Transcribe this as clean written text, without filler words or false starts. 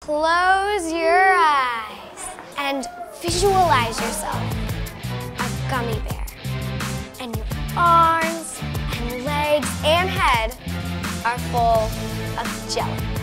Close your eyes and visualize yourself a gummy bear. And your arms and legs and head are full of jelly.